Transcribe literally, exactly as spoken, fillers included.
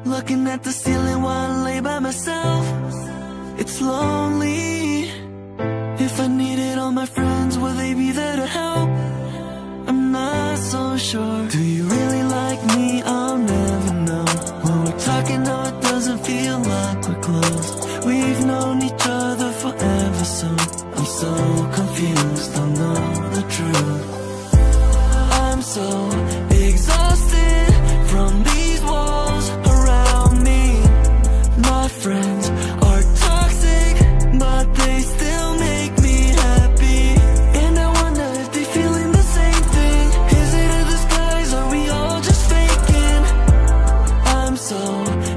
Looking at the ceiling while I lay by myself. It's lonely. If I needed all my friends, will they be there to help? I'm not so sure. Do you really like me? I'll never know. When we're talking, no, it doesn't feel like we're close. We've known each other forever, so I'm so confused. Don't know the truth. I'm so exhausted from these walls around me. My friends are toxic, but they still make me happy. And I wonder if they feeling the same thing. Is it a disguise? Are we all just faking? I'm so